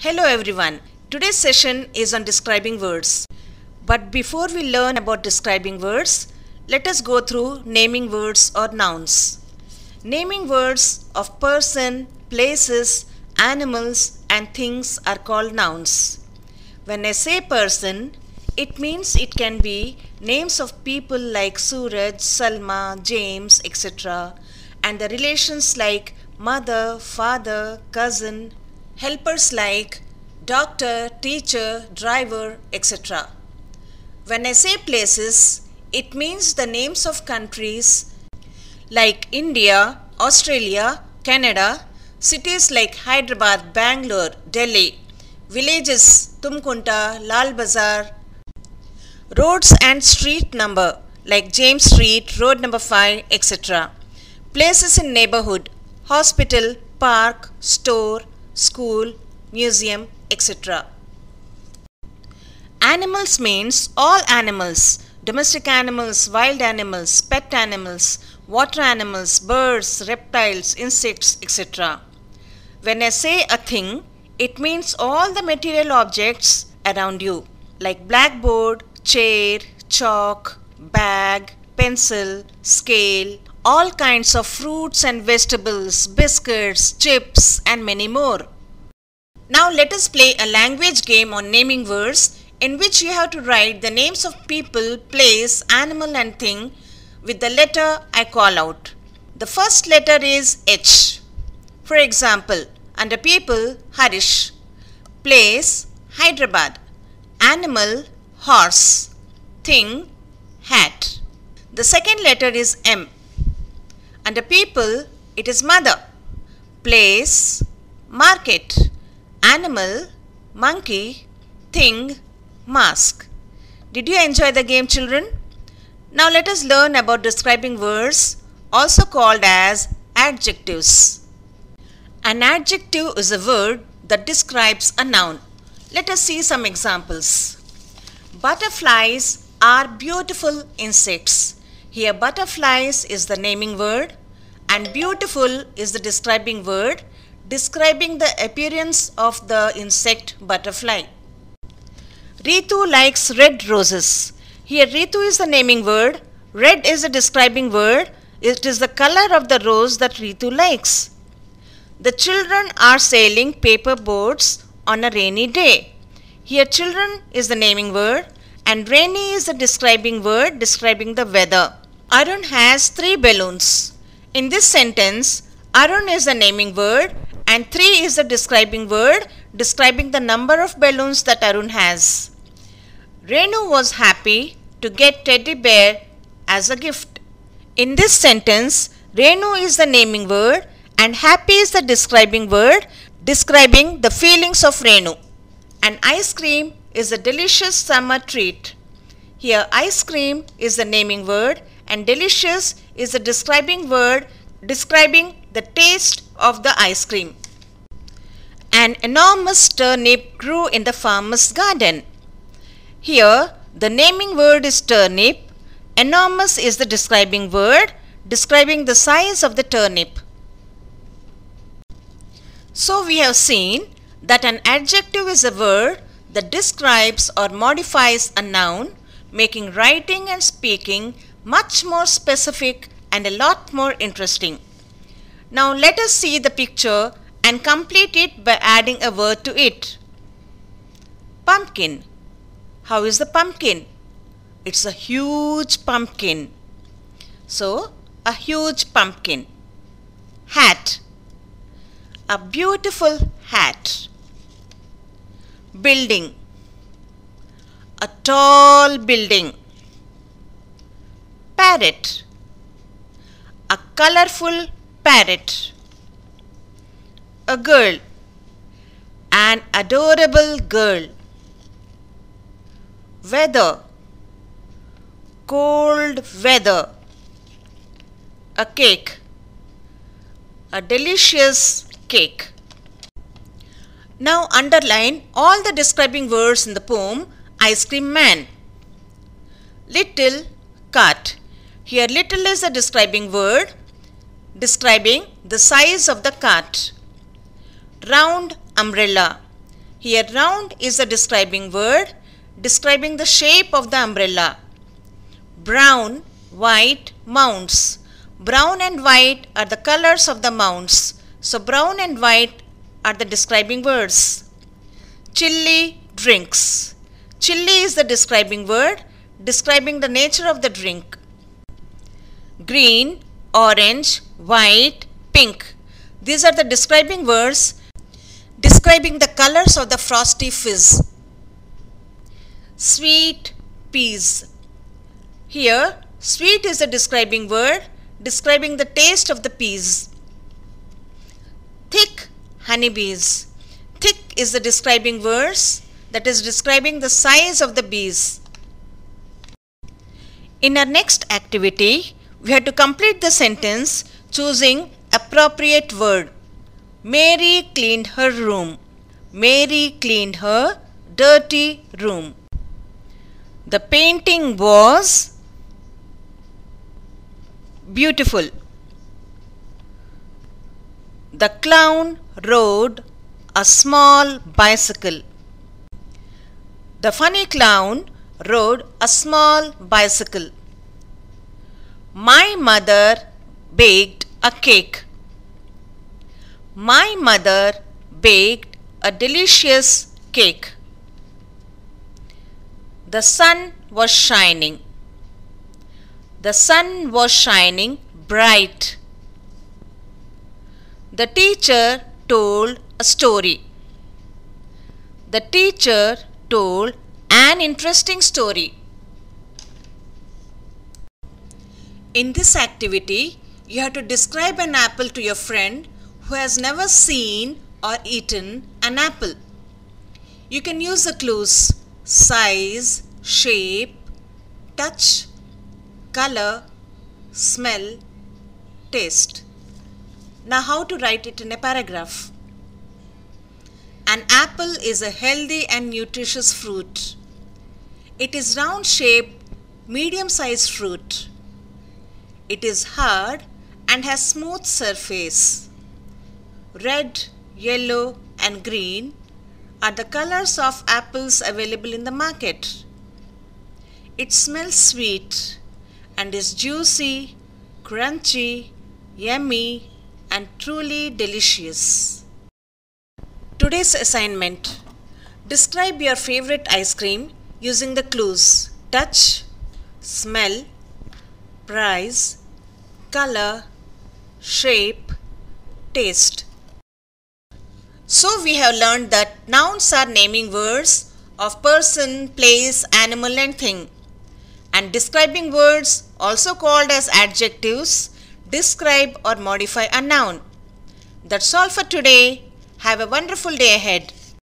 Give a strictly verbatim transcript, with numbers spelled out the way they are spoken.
Hello everyone. Today's session is on describing words. But before we learn about describing words, let us go through naming words or nouns. Naming words of person, places, animals and things are called nouns. When I say person, it means it can be names of people like Suraj, Salma, James, et cetera and the relations like mother, father, cousin, helpers like doctor, teacher, driver, et cetera. When I say places, it means the names of countries like India, Australia, Canada, cities like Hyderabad, Bangalore, Delhi, villages Tumkunta, Lal Bazar, roads and street number like James Street, road number five, et cetera. Places in neighborhood, hospital, park, store, school, museum, et cetera. Animals means all animals, domestic animals, wild animals, pet animals, water animals, birds, reptiles, insects, et cetera. When I say a thing, it means all the material objects around you like blackboard, chair, chalk, bag, pencil, scale, all kinds of fruits and vegetables, biscuits, chips and many more. Now let us play a language game on naming words in which you have to write the names of people, place, animal and thing with the letter I call out. The first letter is H. For example, under people, Harish. Place, Hyderabad. Animal, horse. Thing, hat. The second letter is M. Under people, it is mother. Place, market. Animal, monkey. Thing, mask. Did you enjoy the game, children? Now let us learn about describing words, also called as adjectives. An adjective is a word that describes a noun. Let us see some examples. Butterflies are beautiful insects. Here butterflies is the naming word and beautiful is the describing word describing the appearance of the insect butterfly. Ritu likes red roses. Here Ritu is the naming word, red is the describing word, it is the color of the rose that Ritu likes. The children are sailing paper boats on a rainy day. Here children is the naming word and rainy is the describing word describing the weather. Arun has three balloons. In this sentence, Arun is the naming word and three is the describing word describing the number of balloons that Arun has. Renu was happy to get teddy bear as a gift. In this sentence, Renu is the naming word and happy is the describing word describing the feelings of Renu. And ice cream is a delicious summer treat. Here ice cream is the naming word and delicious is the describing word describing the taste of the ice cream. An enormous turnip grew in the farmer's garden. Here the naming word is turnip, enormous is the describing word describing the size of the turnip. So we have seen that an adjective is a word that describes or modifies a noun, making writing and speaking much more specific and a lot more interesting. Now let us see the picture and complete it by adding a word to it. Pumpkin. How is the pumpkin? It's a huge pumpkin. So, a huge pumpkin. Hat. A beautiful hat. Building. A tall building. Parrot. A colorful parrot. A girl. An adorable girl. Weather. Cold weather. A cake. A delicious cake. Now underline all the describing words in the poem Ice Cream Man. Little cart. Here little is a describing word describing the size of the cart. Round umbrella. Here round is a describing word describing the shape of the umbrella. Brown, white, mounts. Brown and white are the colors of the mounts. So brown and white are the describing words. Chilli, drinks. Chilli is the describing word describing the nature of the drink. Green, orange, white, pink. These are the describing words describing the colors of the frosty fizz. Sweet, peas. Here, sweet is the describing word describing the taste of the peas. Thick, honeybees. Thick is the describing verse that is describing the size of the bees. In our next activity, we have to complete the sentence choosing appropriate word. Mary cleaned her room. Mary cleaned her dirty room. The painting was beautiful. The clown rode a small bicycle. The funny clown rode a small bicycle. My mother baked a cake. My mother baked a delicious cake. The sun was shining. The sun was shining bright. The teacher told a story. The teacher told an interesting story. In this activity, you have to describe an apple to your friend who has never seen or eaten an apple. You can use the clues size, shape, touch, color, smell, taste. Now how to write it in a paragraph? An apple is a healthy and nutritious fruit. It is round shaped, medium sized fruit. It is hard and has smooth surface. Red, yellow and green are the colors of apples available in the market. It smells sweet and is juicy, crunchy, yummy and truly delicious. Today's assignment. Describe your favorite ice cream using the clues touch, smell, price, color, shape, taste. So we have learned that nouns are naming words of person, place, animal and thing. And describing words, also called as adjectives, describe or modify a noun. That's all for today. Have a wonderful day ahead.